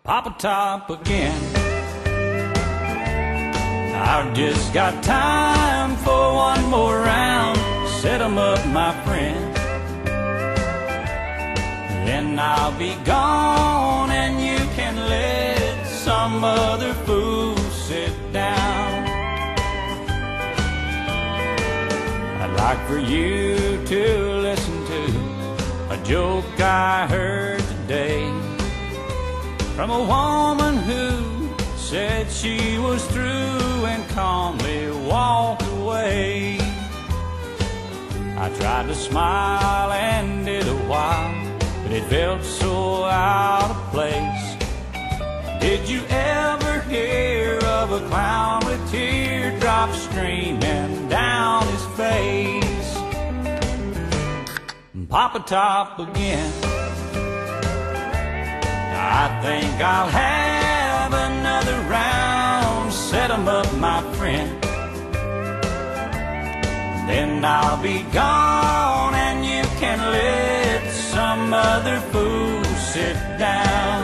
Papa Top again. I've just got time for one more round. Set 'em up, my friend. Then I'll be gone and you can let some other fool sit down. I'd like for you to listen to a joke I heard today from a woman who said she was through and calmly walked away. I tried to smile and did a while, but it felt so out of place. Did you ever hear of a clown with teardrops streaming down his face? Papa Top again. I think I'll have another round. Set 'em up, my friend. Then I'll be gone and you can let some other fool sit down.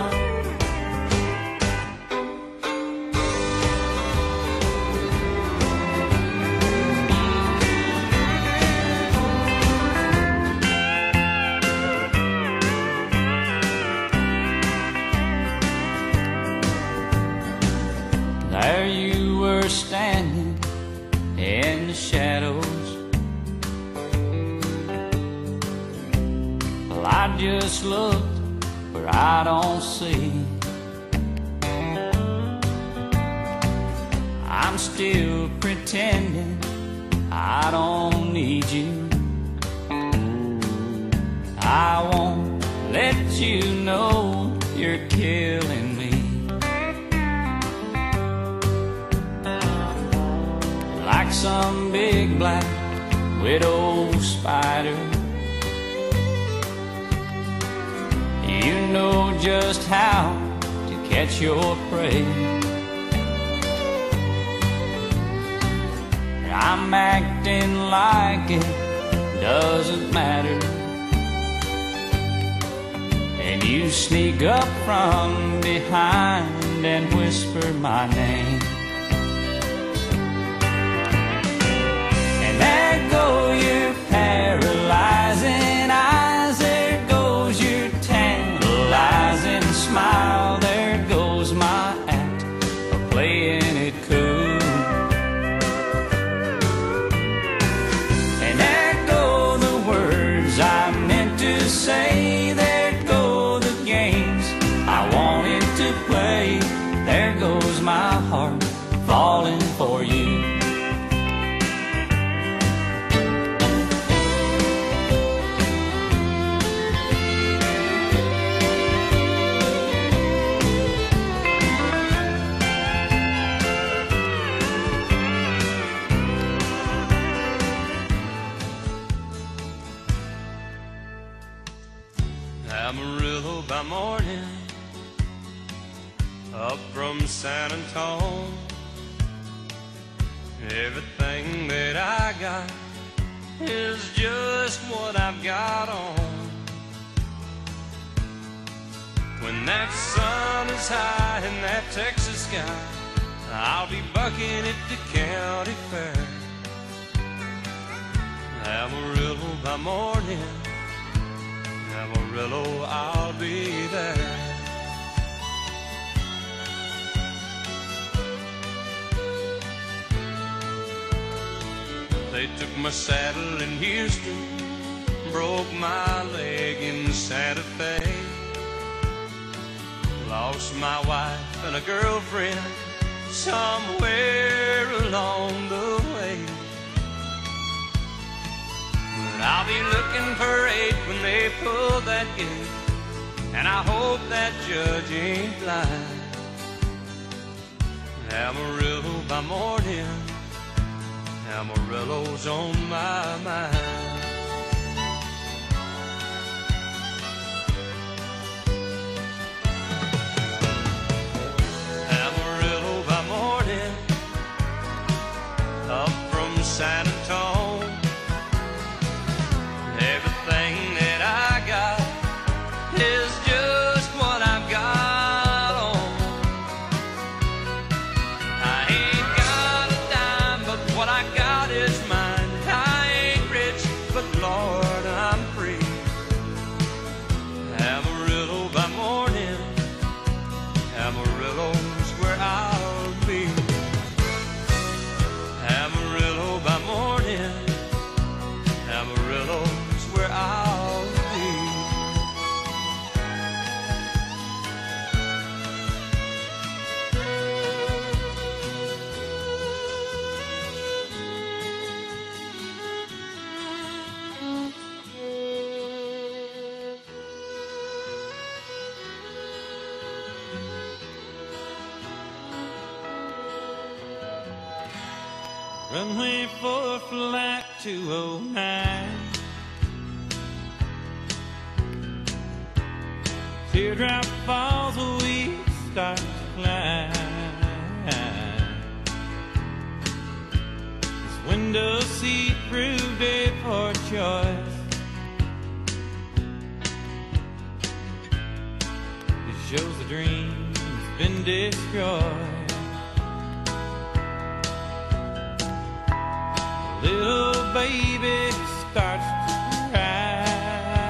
There you were standing in the shadows. Well, I just looked where I don't see. I'm still pretending I don't need you. I won't let you know you're killing me. Like some big black widow spider, you know just how to catch your prey. I'm acting like it doesn't matter, and you sneak up from behind and whisper my name. There go your paralyzing eyes, there goes your tantalizing smile, there goes my act of playing it cool. And there go the words I meant to say, there go the games I wanted to play, there goes my heart falling for you. Amarillo by morning, up from San Antone. Everything that I got is just what I've got on. When that sun is high in that Texas sky, I'll be bucking at the county fair. Amarillo by morning, Amarillo, I'll be there. They took my saddle in Houston, broke my leg in Santa Fe, lost my wife and a girlfriend somewhere along the way. I'll be looking for 8 when they pull that gate, and I hope that judge ain't blind. Amarillo by morning, Amarillo's on my mind. Amarillo by morning, up from San Antone. Everything that I got is just what I've got on. runway for flight 209. Teardrop falls, we start to climb. This window seat proved a poor choice. It shows the dream's been destroyed. Little baby starts to cry.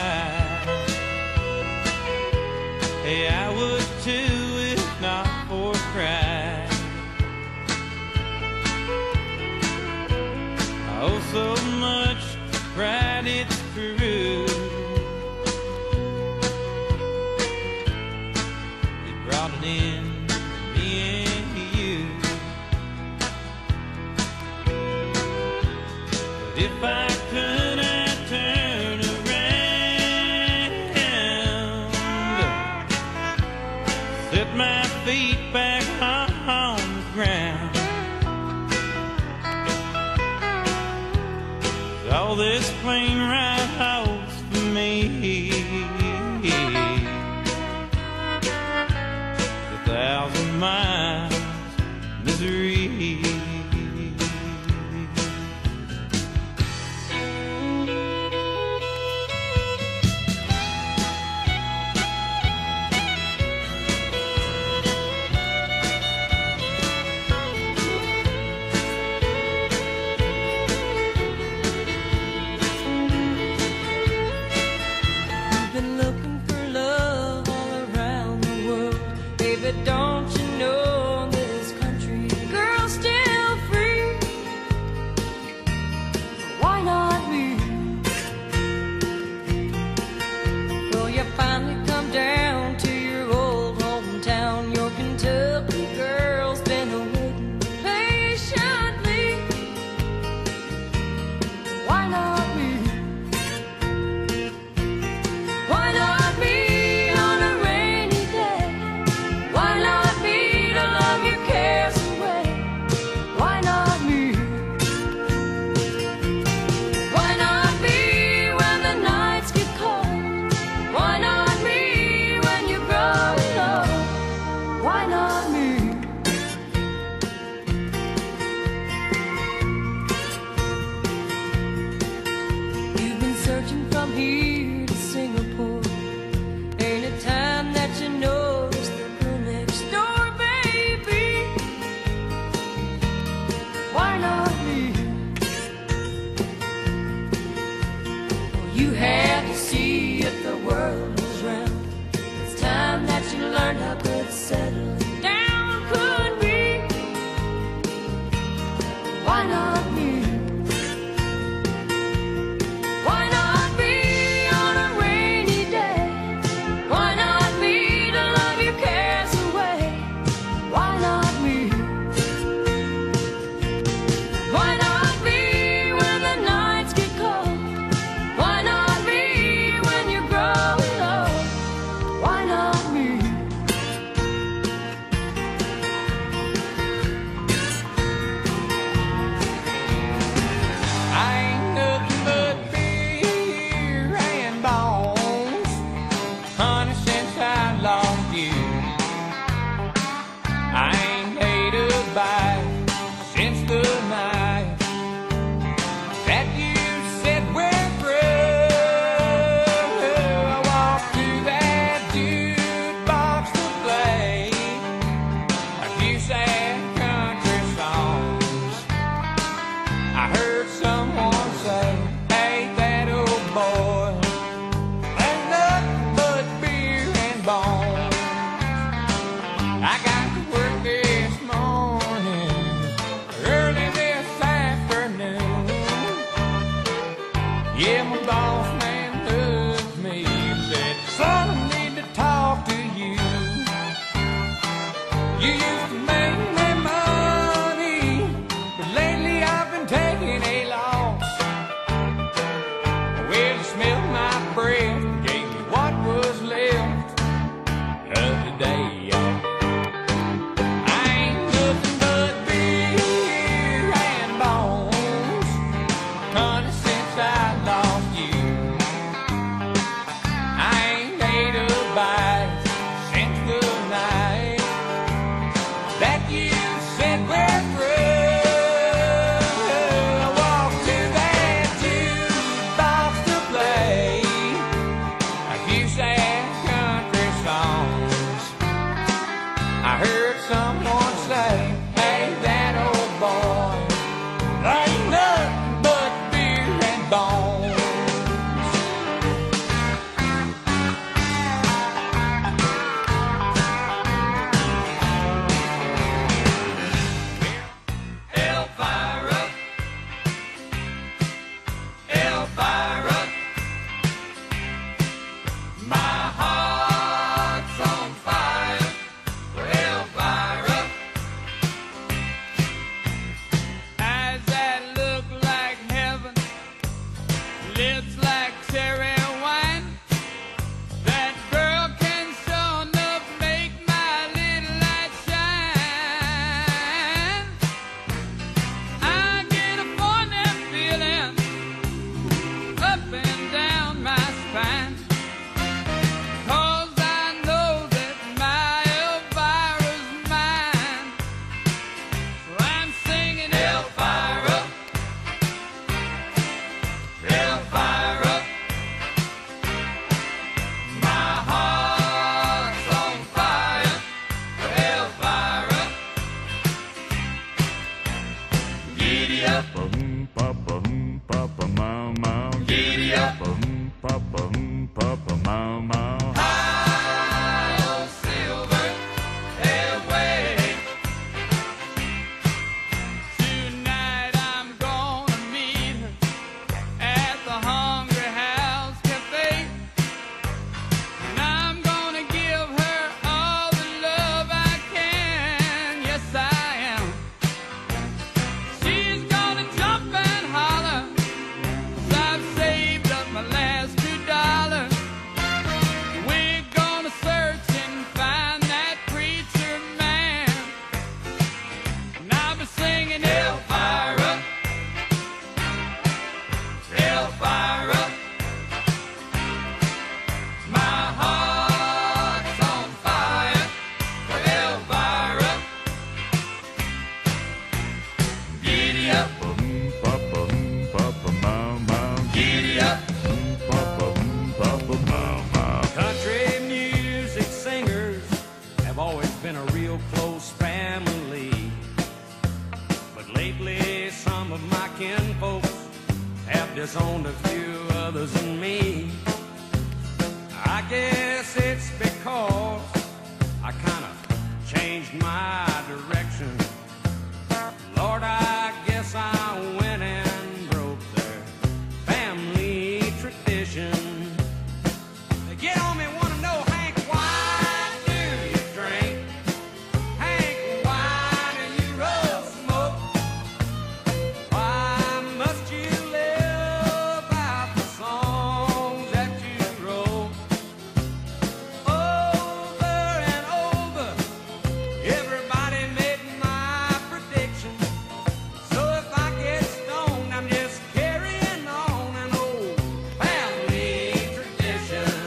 Hey, I would too if not for pride. Oh, so much pride, it's true. It brought an end to me and you. If I could, I'd turn around, set my feet back on the ground. All this plane ride holds for me 1,000 miles misery. mama. High on Silver Airway. Tonight I'm gonna meet her at the Hungry House Cafe, and I'm gonna give her all the love I can. Yes, I am. She's gonna jump and holler, 'cause I've saved up my last $2. We're gonna search and find that preacher man, and I'll be singing Elvira, Elvira. My heart's on fire for Elvira. Giddy up, Papa, papa, mama. giddy up. Papa, papa, mama. Country music singers have always been a real close family. But lately, some of my kinfolks have disowned a few others than me. I guess it's because I kind of changed my direction. Lord, I guess I went and broke their family tradition. They get on me, wanna know, Hank, why do you drink? Hank, why do you roll smoke? Why must you live out the songs that you wrote? Over and over, everybody made my prediction. So if I get stoned, I'm just carrying on an old family tradition.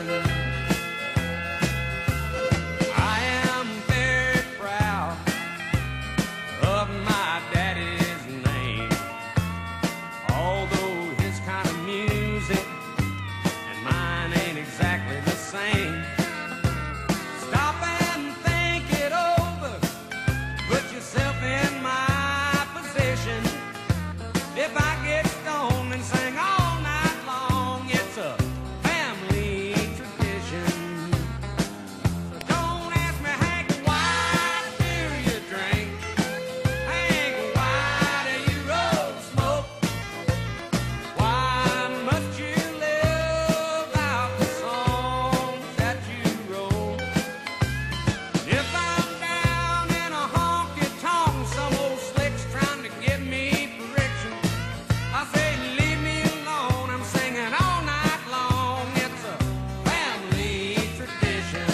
I am very proud of my daddy's name, although his kind of music and mine ain't exactly the same. Stop and think it over. Put yourself in my position. If I get stoned and sing all night long, it's a family tradition. So don't ask me, Hank, why do you drink? Hank, why do you roll smoke? Why must you live out the songs that you wrote? If I'm down in a honky-tonk, some old slick's trying to give me friction, I say, leave me alone, I'm singing all night long. It's a family tradition.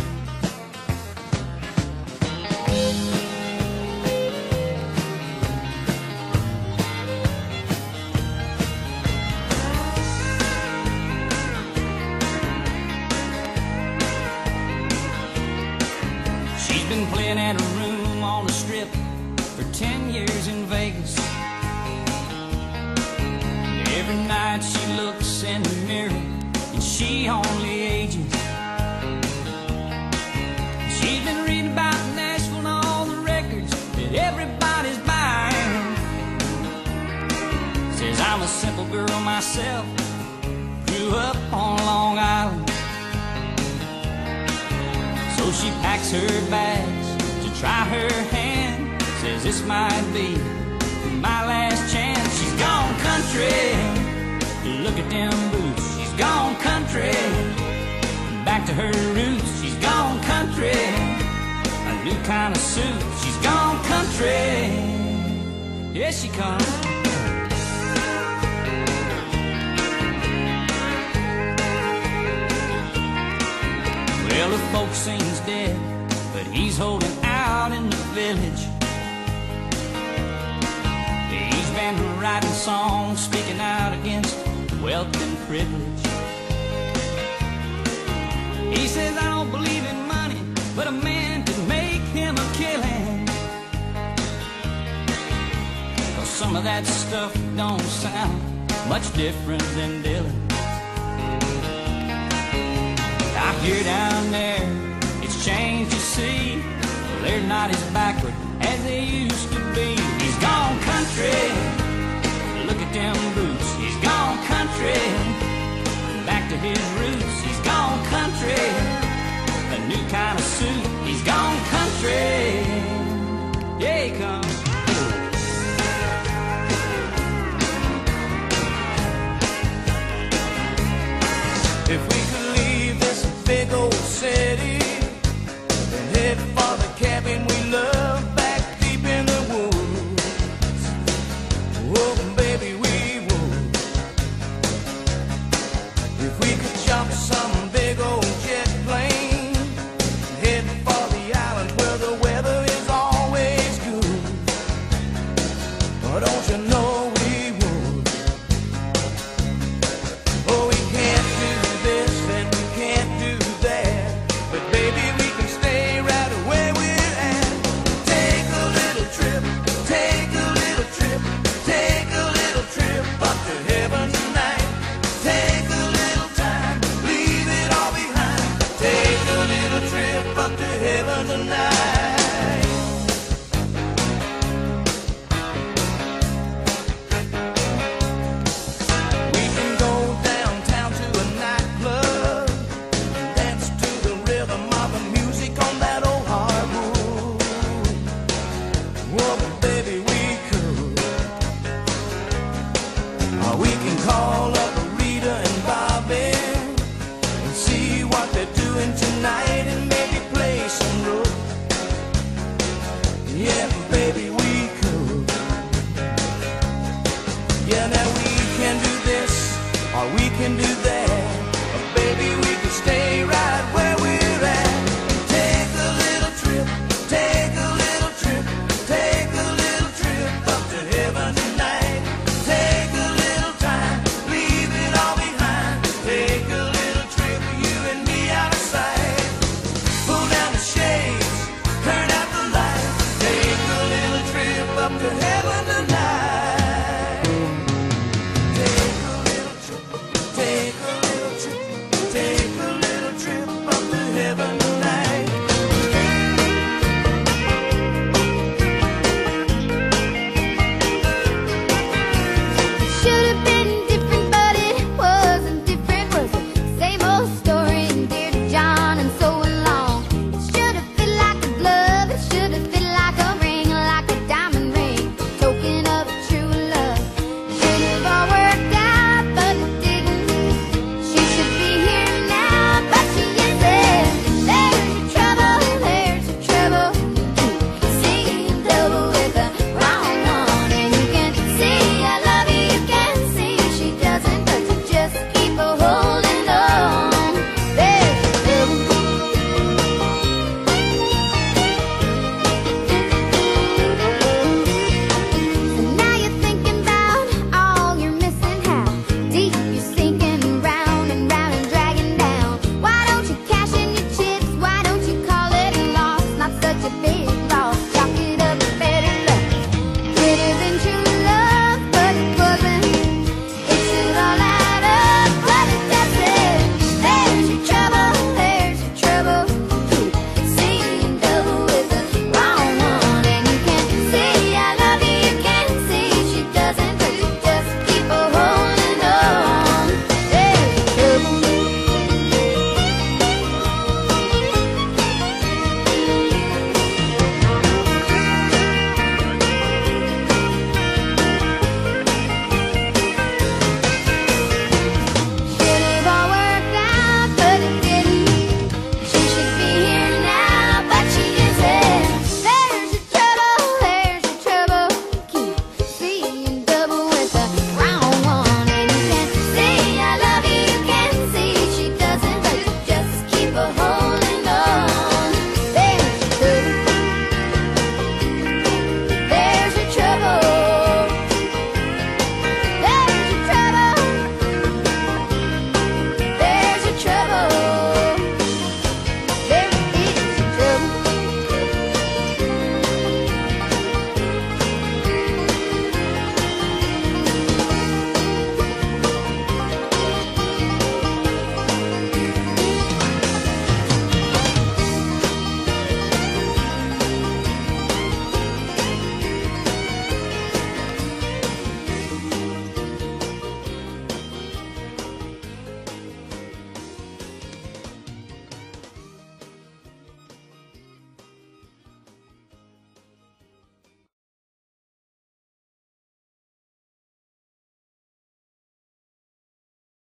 She's been playing at a room on the strip for 10 years in Vegas. Every night she looks in the mirror and she only ages. She's been reading about Nashville and all the records that everybody's buying. Says I'm a simple girl myself, grew up on Long Island. So she packs her bags to try her hand. Says this might be my last chance. She's gone country, look at them boots. She's gone country, back to her roots. She's gone country, a new kind of suit. She's gone country, here she comes. Well, the folks say he's dead, but he's holding out in the village. He's been writing songs, speaking out against wealth and privilege. He says, I don't believe in money, but a man can make him a killing. 'Cause some of that stuff don't sound much different than Dylan. Out here down there, it's changed, you see. They're not as backward as they used to be. He's gone country, look at them boots. He's gone country, back to his roots. He's gone country. the night.